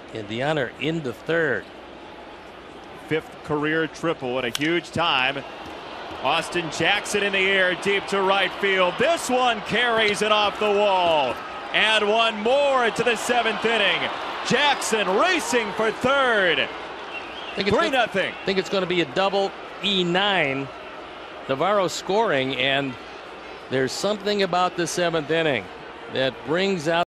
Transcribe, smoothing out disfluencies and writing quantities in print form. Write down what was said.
And Dioner into third. 5th career triple in a huge time. Austin Jackson in the air, deep to right field. This one carries it off the wall. And one more into the 7th inning. Jackson racing for third. 3-0. I think it's going to be a double E9. Navarro scoring, and there's something about the 7th inning that brings out